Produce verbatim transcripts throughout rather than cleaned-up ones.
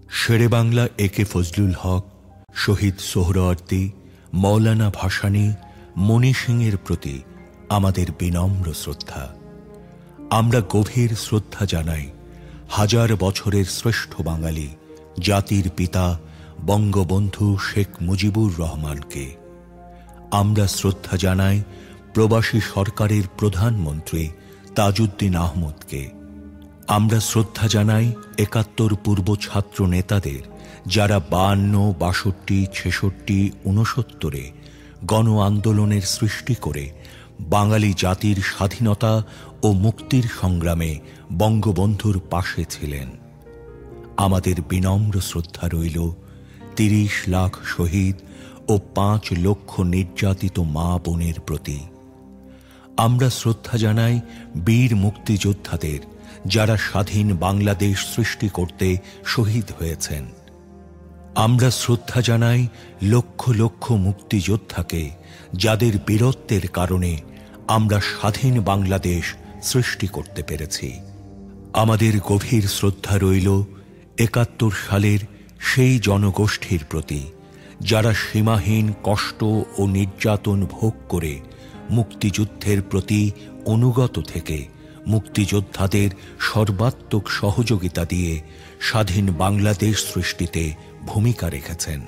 শেরে বাংলা এ কে ফজলুল হক, শহীদ সোহরাওয়ার্দী, মৌলানা ভাসানী, মণি সিংয়ের প্রতি আমাদের বিনম্র শ্রদ্ধা। আমরা গভীর শ্রদ্ধা জানাই হাজার বছরের শ্রেষ্ঠ বাঙালি জাতির পিতা বঙ্গবন্ধু শেখ মুজিবুর রহমানকে। আমরা শ্রদ্ধা জানাই প্রবাসী সরকারের প্রধানমন্ত্রী তাজউদ্দিন আহমদকে। আমরা শ্রদ্ধা জানাই একাত্তর পূর্ব ছাত্র নেতাদের, যারা বায়ান্ন, বাষট্টি, ছেষট্টি, ঊনসত্তরে গণ আন্দোলনের সৃষ্টি করে বাঙালি জাতির স্বাধীনতা ও মুক্তির সংগ্রামে বঙ্গবন্ধুর পাশে ছিলেন। আমাদের বিনম্র শ্রদ্ধা রইল তিরিশ লাখ শহীদ ও পাঁচ লক্ষ নির্যাতিত মা বোনের প্রতি। আমরা শ্রদ্ধা জানাই বীর মুক্তিযোদ্ধাদের, যারা স্বাধীন বাংলাদেশ সৃষ্টি করতে শহীদ হয়েছেন। আমরা শ্রদ্ধা জানাই লক্ষ লক্ষ মুক্তিযোদ্ধাকে, যাদের বীরত্বের কারণে আমরা স্বাধীন বাংলাদেশ সৃষ্টি করতে পেরেছি। আমাদের গভীর শ্রদ্ধা রইল একাত্তর সালের সেই জনগোষ্ঠীর প্রতি, যারা সীমাহীন কষ্ট ও নির্যাতন ভোগ করে মুক্তিযুদ্ধের প্রতি অনুগত থেকে মুক্তিযোদ্ধাদের সর্বাত্মক সহযোগিতা দিয়ে স্বাধীন বাংলাদেশ সৃষ্টিতে ভূমিকা রেখেছেন।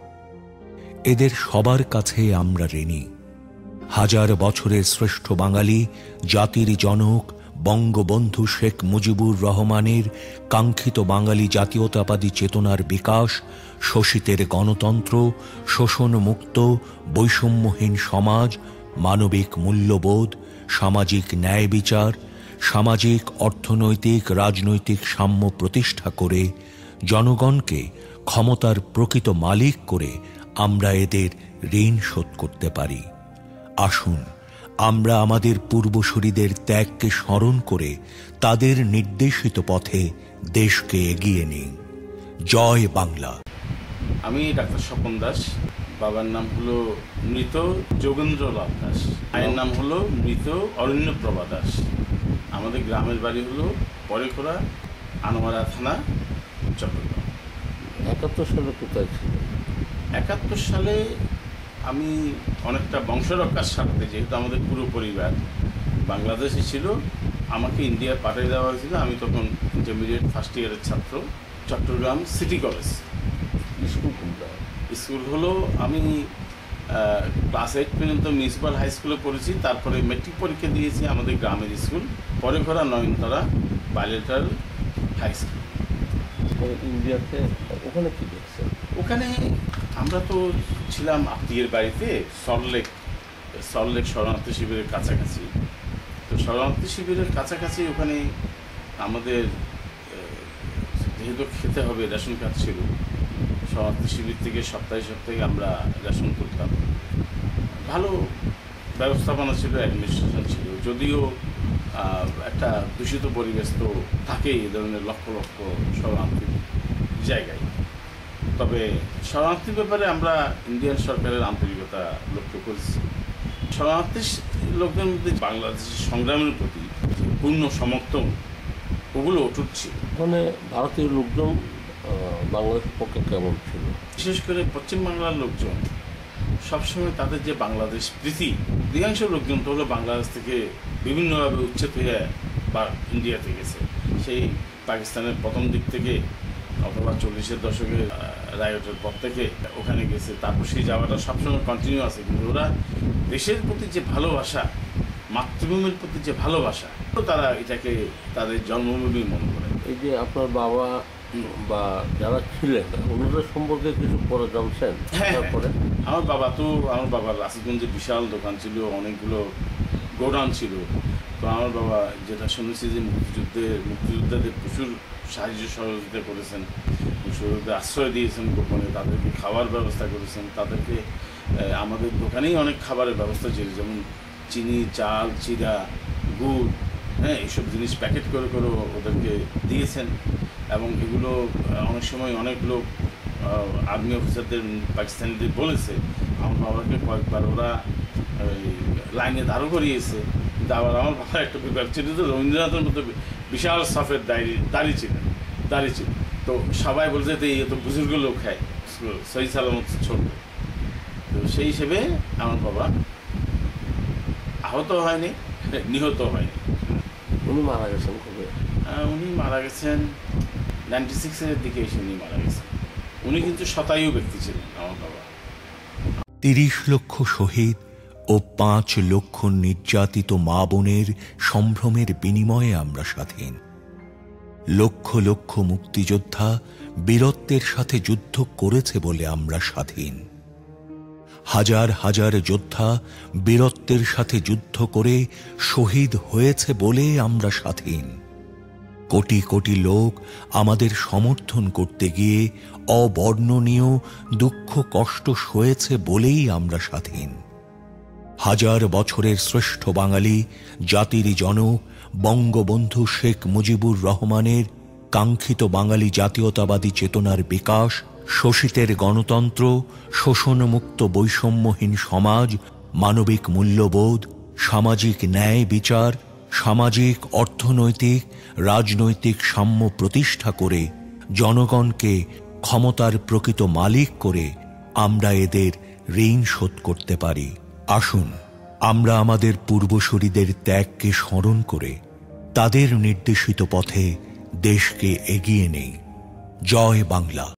এদের সবার কাছে আমরা ঋণী। হাজার বছরের শ্রেষ্ঠ বাঙালি জাতির জনক বঙ্গবন্ধু শেখ মুজিবুর রহমানের কাঙ্ক্ষিত বাঙালি জাতীয়তাবাদী চেতনার বিকাশ, শোষিতের গণতন্ত্র, শোষণমুক্ত বৈষম্যহীন সমাজ, মানবিক মূল্যবোধ, সামাজিক ন্যায় বিচার, সামাজিক অর্থনৈতিক রাজনৈতিক সাম্য প্রতিষ্ঠা করে জনগণকে ক্ষমতার প্রকৃত মালিক করে আমরা এদের ঋণ শোধ করতে পারি। আসুন আমরা আমাদের পূর্বসূরীদের ত্যাগকে স্মরণ করে তাদের নির্দেশিত পথে দেশকে এগিয়ে নিই। জয় বাংলা। আমি ডাক্তার স্বপন দাস। বাবার নাম হলো মৃত যোগেন্দ্রলাল দাস, মায়ের নাম হলো মৃত অরণ্যপ্রভা দাস। আমাদের গ্রামের বাড়ি হলো পরেখোড়া, আনোয়ারা থানা, চট্টগ্রাম। একাত্তর সালে কোথায় ছিল? একাত্তর সালে আমি অনেকটা বংশরক্ষার স্বার্থে, যেহেতু আমাদের পুরো পরিবার বাংলাদেশে ছিল, আমাকে ইন্ডিয়া পাঠিয়ে দেওয়া হয়েছিল। আমি তখন ইন্টারমিডিয়েট ফার্স্ট ইয়ারের ছাত্র। Chittagong city college. স্কুল কোনটা? স্কুল হলো, আমি ক্লাস এইট পর্যন্ত মিউনিসিপ্যাল হাই স্কুলে পড়েছি, তারপরে মেট্রিক পরীক্ষা দিয়েছি আমাদের গ্রামের school Parekhora Nayantala bilateral high school. ইন্ডিয়াতে ওখানে কি দেখছেন? ওখানে আমরা তো ছিলাম আত্মীয়ের বাড়িতে, সল্টলেক সল্টলেক শরণার্থী শিবিরের কাছাকাছি। তো শরণার্থী শিবিরের কাছাকাছি ওখানে আমাদের যেহেতু খেতে হবে, রেশন কার্ড ছিল, শরণার্থী শিবির থেকে সপ্তাহে সপ্তাহে আমরা রেশন করতাম। ভালো ব্যবস্থাপনা ছিল, অ্যাডমিনিস্ট্রেশন ছিল, যদিও একটা দূষিত পরিবেশ তো থাকেই এ ধরনের লক্ষ লক্ষ শরণার্থীর জায়গায়। তবে শরণার্থীর ব্যাপারে আমরা ইন্ডিয়ান সরকারের আন্তরিকতা লক্ষ্য করেছি। শরণার্থী লোকদের মধ্যে বাংলাদেশের সংগ্রামের প্রতি পূর্ণ সমর্থন, ওগুলো অটুট ছিল। ওখানে ভারতীয় লোকজন বাংলাদেশের পক্ষে কেমন ছিল? বিশেষ করে পশ্চিমবাংলার লোকজন সবসময় তাদের যে বাংলাদেশ প্রীতি, অধিকাংশ লোকজন তো হলো বাংলাদেশ থেকে বিভিন্নভাবে উচ্ছেদ হয়ে বা ইন্ডিয়াতে গেছে। সেই পাকিস্তানের প্রথম দিক থেকে অথবা চল্লিশের দশকে রায়টের পর থেকে ওখানে গেছে, তারপর সেই যাওয়াটা সবসময় কন্টিনিউ আছে। কিন্তু ওরা দেশের প্রতি যে ভালোবাসা, মাতৃভূমির প্রতি যে ভালোবাসা, তো তারা এটাকে তাদের জন্মভূমি মনে করে। এই যে আপনার বাবা বা যারা ছিলেন ওনাদের সম্পর্কে কিছু পরে জানছেন? তারপরে আমার বাবা তো আমার বাবার রাসিগঞ্জে বিশাল দোকান ছিল, অনেকগুলো গোডাউন ছিল। তো আমার বাবা যেটা শুনেছি যে মুক্তিযুদ্ধে মুক্তিযোদ্ধাদের প্রচুর সাহায্য সহযোগিতা করেছেন, মুক্তিযোদ্ধাদের আশ্রয় দিয়েছেন গোপনে, তাদেরকে খাওয়ার ব্যবস্থা করেছেন, তাদেরকে আমাদের দোকানেই অনেক খাবারের ব্যবস্থা ছিল, যেমন চিনি, চাল, চিরা, গুড়, হ্যাঁ, এইসব জিনিস প্যাকেট করে করে ওদেরকে দিয়েছেন। এবং এগুলো অনেক সময় অনেক লোক আর্মি অফিসারদের পাকিস্তানিদের বলেছে, আমার বাবাকে কয়েকবার ওরা লাইনে দাঁড়ো করিয়েছে। কিন্তু আবার আমার বাবার একটা বিভাগ ছিল, তো রবীন্দ্রনাথের মতো বিশাল সাফের দাঁড়িয়ে দাঁড়িয়ে ছিলেন দাঁড়িয়ে ছিল তো সবাই বলছে যে এই তো বুজুর্গ লোক খায়, সহি সালামত ছোট। তো সেই হিসেবে আমার বাবা আহত হয়নি, নিহত হয়নি। উনি মারা গেছেন কবে? উনি মারা গেছেন নাইনটি সিক্সের দিকে এসে উনি মারা গেছেন। উনি কিন্তু শতায়ু ব্যক্তি ছিলেন আমার বাবা। তিরিশ লক্ষ শহীদ ও পাঁচ লক্ষ নির্যাতিত মা বোনের সম্ভ্রমের বিনিময়ে আমরা স্বাধীন। লক্ষ লক্ষ মুক্তিযোদ্ধা বীরত্বের সাথে যুদ্ধ করেছে বলে আমরা স্বাধীন। হাজার হাজার যোদ্ধা বীরত্বের সাথে যুদ্ধ করে শহীদ হয়েছে বলে আমরা স্বাধীন। কোটি কোটি লোক আমাদের সমর্থন করতে গিয়ে অবর্ণনীয় দুঃখ কষ্ট সয়েছে বলেই আমরা স্বাধীন। হাজার বছরের শ্রেষ্ঠ বাঙালি জাতির জনক বঙ্গবন্ধু শেখ মুজিবুর রহমানের কাঙ্ক্ষিত বাঙালি জাতীয়তাবাদী চেতনার বিকাশ, শোষিতের গণতন্ত্র, শোষণমুক্ত বৈষম্যহীন সমাজ, মানবিক মূল্যবোধ, সামাজিক ন্যায় বিচার, সামাজিক অর্থনৈতিক রাজনৈতিক সাম্য প্রতিষ্ঠা করে জনগণকে ক্ষমতার প্রকৃত মালিক করে আমরা এদের ঋণ শোধ করতে পারি। আসুন আমরা আমাদের পূর্বসূরীদের ত্যাগকে স্মরণ করে তাদের নির্দেশিত পথে দেশকে এগিয়ে নেই। জয় বাংলা।